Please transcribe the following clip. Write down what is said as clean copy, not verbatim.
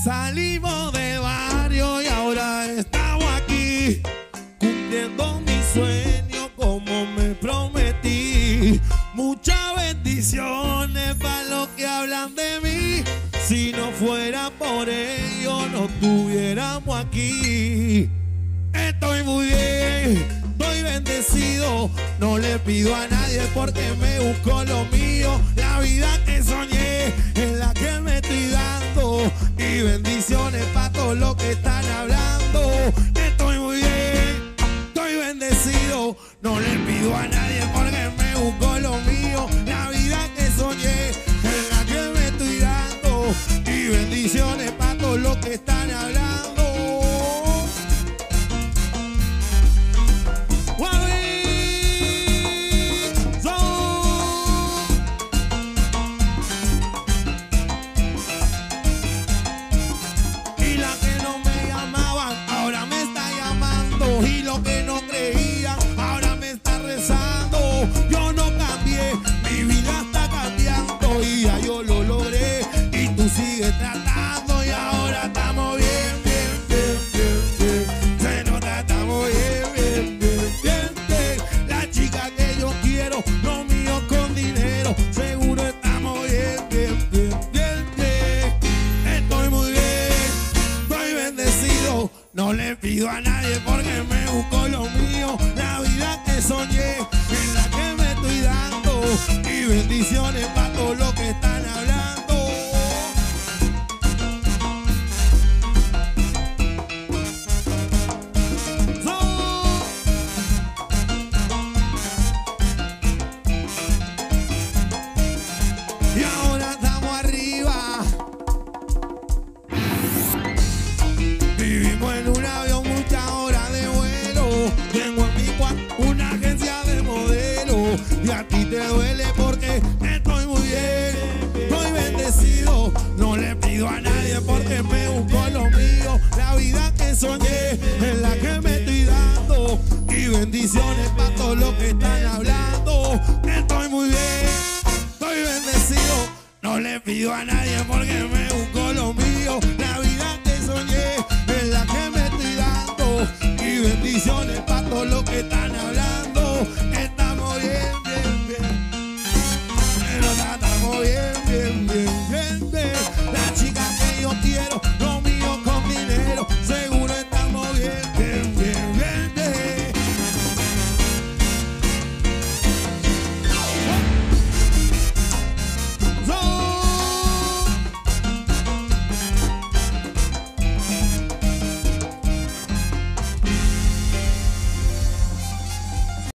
Salimos de barrio y ahora estamos aquí, cumpliendo mi sueño como me prometí. Muchas bendiciones para los que hablan de mí. Si no fuera por ellos no estuviéramos aquí. Estoy muy bien, estoy bendecido. No le pido a nadie porque me busco lo mío. La vida que soñé es la que me estoy dando. Y bendiciones para todos los que están hablando. Estoy muy bien, estoy bendecido. No le pido a nadie porque me busco lo mío. La vida que soñé es la que me estoy dando. Y bendiciones para todos los que están hablando. Y lo que no creía, ahora me está rezando. Yo no cambié, mi vida está cambiando. Y ya yo lo logré, y tú sigues tratando. Y ahora estamos bien, bien, bien, bien, bien. Se nota, estamos bien, bien, bien, bien, bien. La chica que yo quiero, lo mío con dinero. Seguro estamos bien, bien, bien, bien, bien. Estoy muy bien, estoy bendecido. No le pido a nadie porque me busco lo mío. La vida que soñé es la que me estoy dando. Y bendiciones para todos los que están hablando. Y ahora estamos arriba. Vivimos en un avión, muchas horas de vuelo. Tengo en mi cuarto una agencia de modelo. Y a ti te duele porque estoy muy bien, estoy bendecido. No le pido a nadie porque me busco lo mío. La vida que soñé es la que me estoy dando. Y bendiciones para todos los que están hablando. Estoy muy bien, estoy bendecido. No le pido a nadie